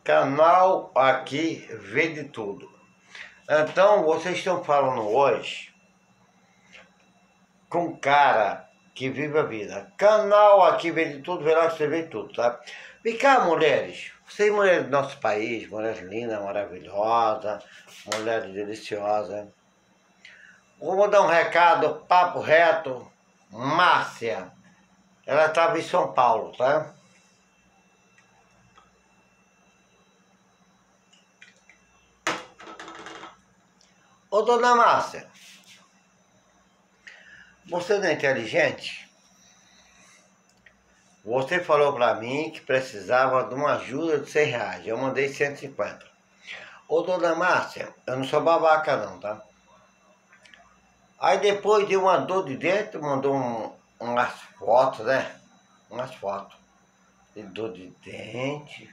Canal aqui vê de tudo. Então, vocês estão falando hoje com um cara que vive a vida. Canal aqui vê de tudo, verá que você vê tudo, tá? Vem cá, mulheres. Vocês, mulheres do nosso país, mulheres lindas, maravilhosas, mulheres deliciosas. Vou mandar um recado, papo reto. Márcia. Ela estava em São Paulo, tá? Ô, dona Márcia, você não é inteligente? Você falou pra mim que precisava de uma ajuda de R$100. Eu mandei 150. Ô, dona Márcia, eu não sou babaca não, tá? Aí depois de uma dor de dente, mandou umas fotos, né? Umas fotos de dor de dente.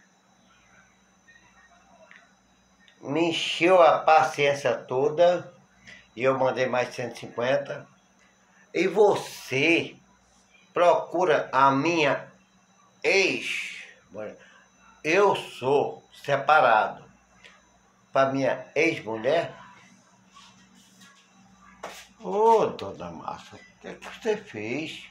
Me encheu a paciência toda e eu mandei mais 150. E você procura a minha ex. Eu sou separado para minha ex-mulher. Ô, dona Márcia, o que é que você fez?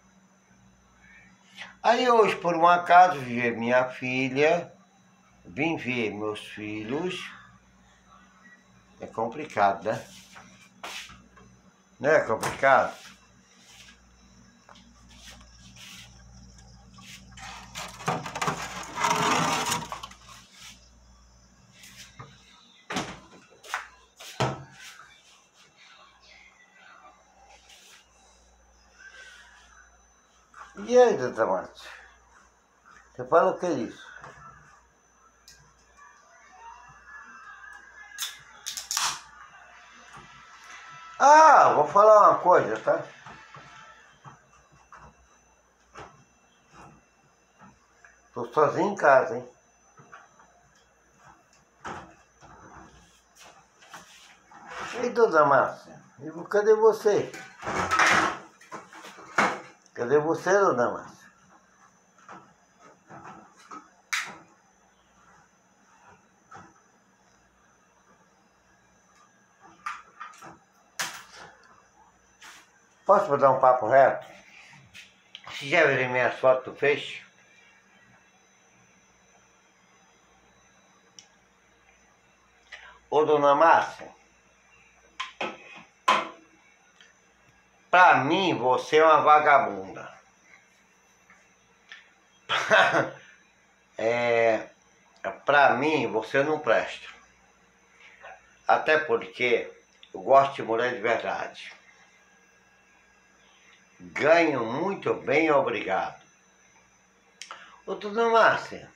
Aí hoje, por um acaso, vi ver minha filha, vim ver meus filhos. É complicado, né? Não é complicado? E aí, doutor Márcia? Você fala o que é isso? Ah, vou falar uma coisa, tá? Tô sozinho em casa, hein? E dona Márcia? Cadê você? Cadê você, dona Márcia? Posso dar um papo reto? Você já viu minhas fotos do Face? Ô, dona Márcia, pra mim você é uma vagabunda. Pra mim você não presta. Até porque eu gosto de mulher de verdade. Ganho muito bem, obrigado. Ô, dona Márcia,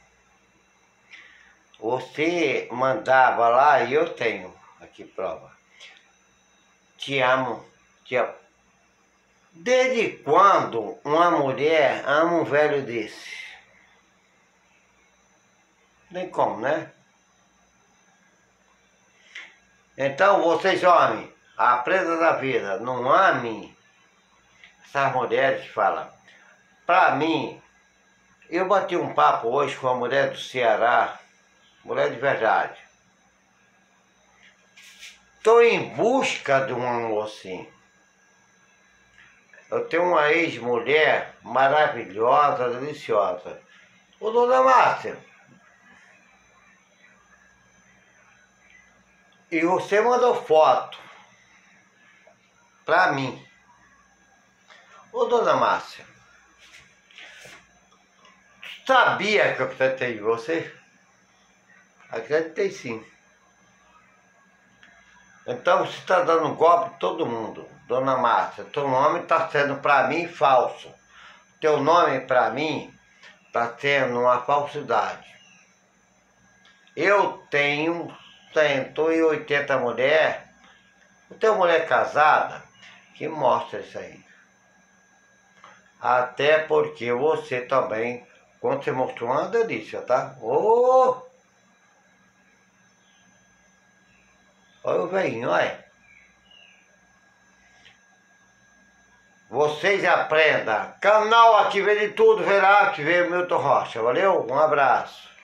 você mandava lá e eu tenho aqui prova. Te amo, te amo. Desde quando uma mulher ama um velho desse? Nem como, né? Então vocês, homens, a presa da vida, não amem essas mulheres que falam. Pra mim, eu bati um papo hoje com a mulher do Ceará, mulher de verdade. Estou em busca de um amor assim. Eu tenho uma ex-mulher maravilhosa, deliciosa. Ô, dona Márcia, e você mandou foto pra mim. Ô, dona Márcia, sabia que eu acreditei em você? Acreditei sim. Então você está dando golpe em todo mundo. Dona Márcia, teu nome está sendo para mim falso. Teu nome para mim está sendo uma falsidade. Eu tenho 180 mulheres. Eu tenho mulher casada que mostra isso aí. Até porque você também, quando você mostrou uma delícia, tá? Ô! Olha o velhinho, olha. Vocês aprendam. Canal aqui vê de tudo, verá que vê o Milton Rocha. Valeu? Um abraço.